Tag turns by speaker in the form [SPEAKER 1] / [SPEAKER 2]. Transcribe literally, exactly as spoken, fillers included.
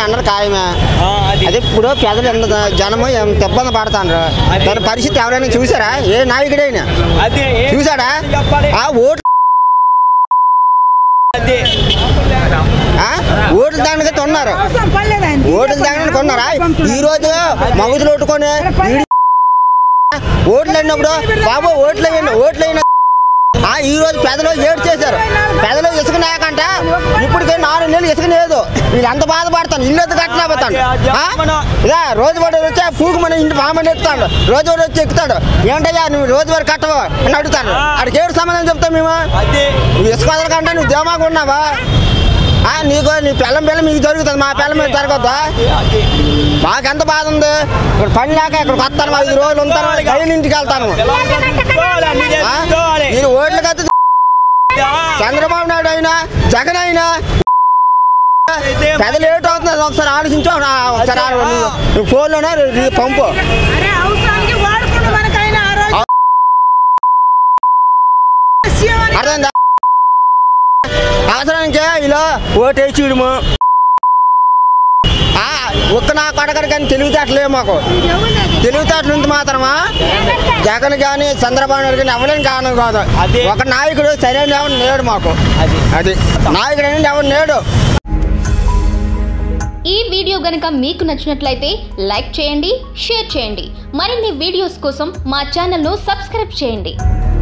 [SPEAKER 1] అన్నారు ఖాయమే. అదే ఇప్పుడు పెద్దలు ఎంత జనము ఎంత ఇబ్బంది పడతారు. దాని పరిస్థితి ఎవరైనా చూసారా? ఏ నాయకుడైనా చూసాడా? ఆ ఓట్లు ఓట్లు దానికి కొన్నారు, ఓట్లు దానికి కొన్నారా? ఈ రోజు మగుదులు కొట్టుకొని ఓట్లు అయినప్పుడు బాబు ఓట్లు అయిన ఓట్లు అయిన ఈ రోజు పెదలు ఏడు చేశారు. పెదలు ఇసుక లేకంట ఇప్పటికే నాలుగు నెలలు ఇసుక లేదు. వీళ్ళు ఎంత బాధపడతాను, ఇల్లు ఎత్తు కట్టలేకపోతాను. ఇదా రోజువారీ వచ్చి పూగు మన ఇంటి మామని ఎక్కుతాడు, రోజువారీ వచ్చి ఎక్కుతాడు. ఏంటయ్యా నువ్వు రోజువారీ కట్టవు అని అడుగుతాను. అక్కడికి ఏడు సమాధానం చెప్తావు మేము? నువ్వు ఇసుక వదలకంటే నువ్వు దేమాగా ఉన్నావా? నీకు నీ పిల్లం పిల్ల మీకు జరుగుతుంది, మా పిల్ల మీద జరగద్దా? మాకెంత బాధ ఉంది. ఇక్కడ పని లేక ఇక్కడికి వస్తాను, ఐదు రోజులు ఉంటాను, బయలు ఇంటికి వెళ్తాను. మీరు ఓట్లు కత్తి చంద్రబాబు నాయుడు అయినా జగన్ అయినా పెద్ద లేట్ అవుతుంది. ఒకసారి ఆలోచించు, ఒకసారి ఫోన్లోనే పంపు. అర్థమైందా? అవసరానికి ఇలా ఓటు వేసిడము ఒక్క నా కొడకడు కానీ తెలివితేటలేవు మాకు. తెలివితేటలు ఉంది మాత్రమా జగన్ కానీ చంద్రబాబు నాయుడు కానీ ఎవరైనా కారణం కాదు. ఒక నాయకుడు సరైన ఎవరు నేడు మాకు. అది నాయకుడు అనేది ఎవరు నేడు.
[SPEAKER 2] ఈ వీడియో గనుక మీకు నచ్చినట్లయితే లైక్ చేయండి, షేర్ చేయండి. మరిన్ని వీడియోస్ కోసం మా ఛానల్ను సబ్స్క్రైబ్ చేయండి.